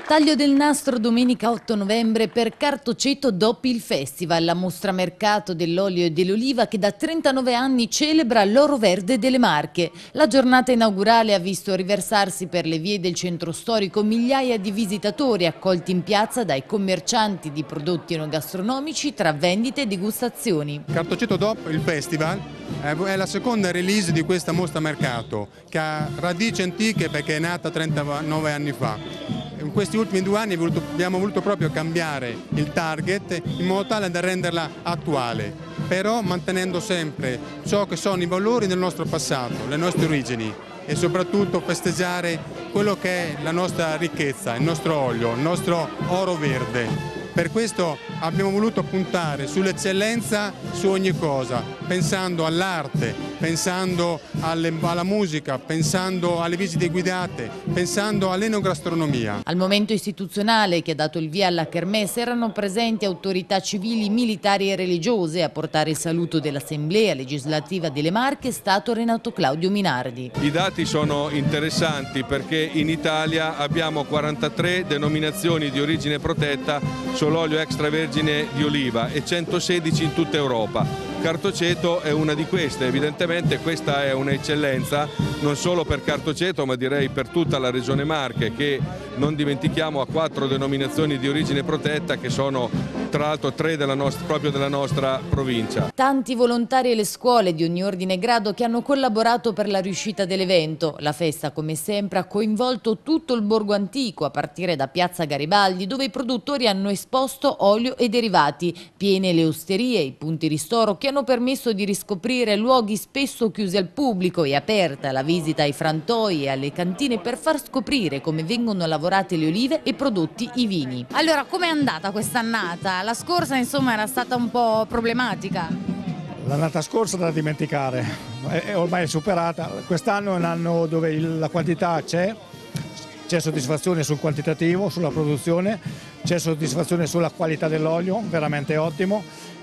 Taglio del nastro domenica 8 novembre per Cartoceto DOP il Festival, la mostra mercato dell'olio e dell'oliva che da 39 anni celebra l'oro verde delle Marche. La giornata inaugurale ha visto riversarsi per le vie del centro storico migliaia di visitatori accolti in piazza dai commercianti di prodotti enogastronomici tra vendite e degustazioni. Cartoceto DOP il Festival è la seconda release di questa mostra mercato che ha radici antiche perché è nata 39 anni fa. In questi ultimi 2 anni abbiamo voluto proprio cambiare il target in modo tale da renderla attuale, però mantenendo sempre ciò che sono i valori del nostro passato, le nostre origini e soprattutto festeggiare quello che è la nostra ricchezza, il nostro olio, il nostro oro verde. Per questo abbiamo voluto puntare sull'eccellenza su ogni cosa, pensando all'arte, pensando alla musica, pensando alle visite guidate, pensando all'enogastronomia. Al momento istituzionale che ha dato il via alla kermesse erano presenti autorità civili, militari e religiose. A portare il saluto dell'Assemblea legislativa delle Marche è stato Renato Claudio Minardi. I dati sono interessanti perché in Italia abbiamo 43 denominazioni di origine protetta sull'olio extravergine di oliva e 116 in tutta Europa. Cartoceto è una di queste, evidentemente questa è un'eccellenza non solo per Cartoceto ma direi per tutta la regione Marche che non dimentichiamo ha 4 denominazioni di origine protetta che sono tra l'altro 3 proprio della nostra provincia. Tanti volontari e le scuole di ogni ordine e grado che hanno collaborato per la riuscita dell'evento. La festa come sempre ha coinvolto tutto il borgo antico a partire da Piazza Garibaldi dove i produttori hanno esposto olio e derivati, piene le osterie, i punti ristoro che hanno permesso di riscoprire luoghi spesso chiusi al pubblico e aperta la visita ai frantoi e alle cantine per far scoprire come vengono lavorate le olive e prodotti i vini. Allora, com'è andata quest'annata? La scorsa insomma era stata un po' problematica. L'annata scorsa da dimenticare, ormai è superata. Quest'anno è un anno dove la quantità c'è soddisfazione sul quantitativo, sulla produzione, c'è soddisfazione sulla qualità dell'olio, veramente ottimo.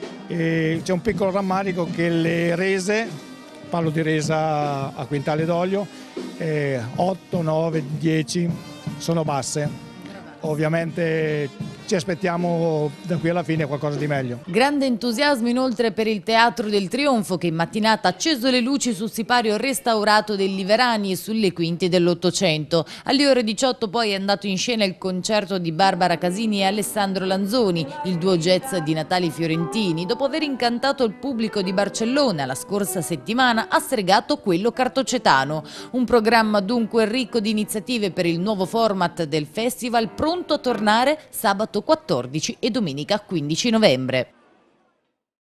C'è un piccolo rammarico che le rese, parlo di resa a quintale d'olio, 8, 9, 10 sono basse. Ovviamente ci aspettiamo da qui alla fine qualcosa di meglio. Grande entusiasmo inoltre per il Teatro del Trionfo che in mattinata ha acceso le luci sul sipario restaurato dei Liverani e sulle quinte dell'Ottocento. Alle ore 18 poi è andato in scena il concerto di Barbara Casini e Alessandro Lanzoni, il duo jazz di Natali Fiorentini. Dopo aver incantato il pubblico di Barcellona la scorsa settimana ha stregato quello cartocetano. Un programma dunque ricco di iniziative per il nuovo format del festival pronto a tornare sabato 14 e domenica 15 novembre.